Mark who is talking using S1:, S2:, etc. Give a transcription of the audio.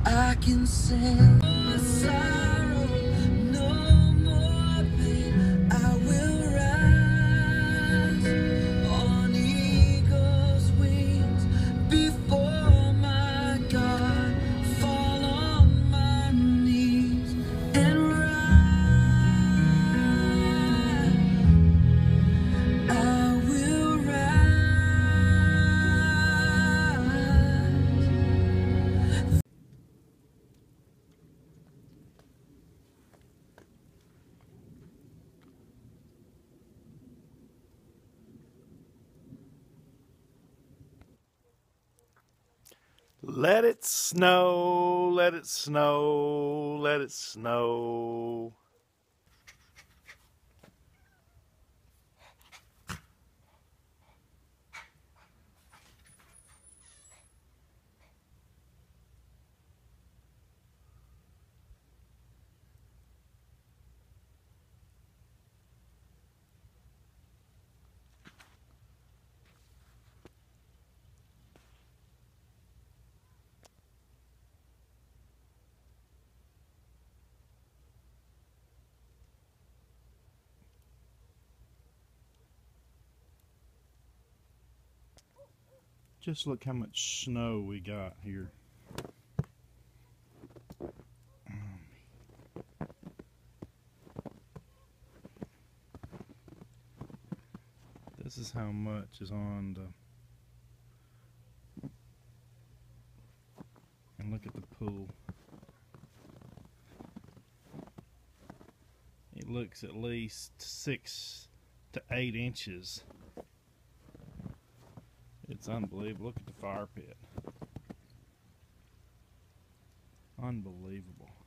S1: I can sing no sorrow, no more pain. I will rise on eagle's wings before my God, fall on my knees and rise. I will rise.
S2: Let it snow, let it snow, let it snow. Just look how much snow we got here. This is how much is on the... And look at the pool. It looks at least 6 to 8 inches. It's unbelievable. Look at the fire pit. Unbelievable.